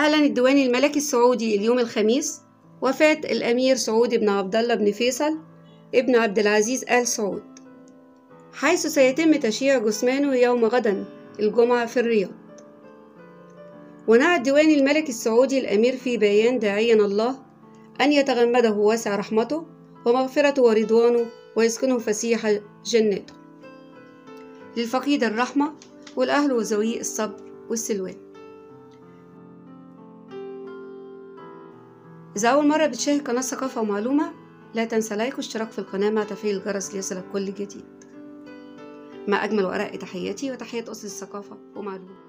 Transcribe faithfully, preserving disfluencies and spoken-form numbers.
أعلن الديوان الملكي السعودي اليوم الخميس وفاة الأمير سعود بن عبد الله بن فيصل ابن عبد العزيز آل سعود، حيث سيتم تشييع جثمانه يوم غدا الجمعة في الرياض. ونعى الديوان الملكي السعودي الأمير في بيان داعيا الله أن يتغمده واسع رحمته ومغفرته ورضوانه ويسكنه فسيح جناته. للفقيد الرحمة والأهل وذوي الصبر والسلوان. إذا أول مرة بتشاهد قناة ثقافة ومعلومة، لا تنسى لايك واشتراك في القناة مع تفعيل الجرس ليصلك كل جديد. مع أجمل وأرق تحياتي وتحيات أسرة الثقافة ومعلومة.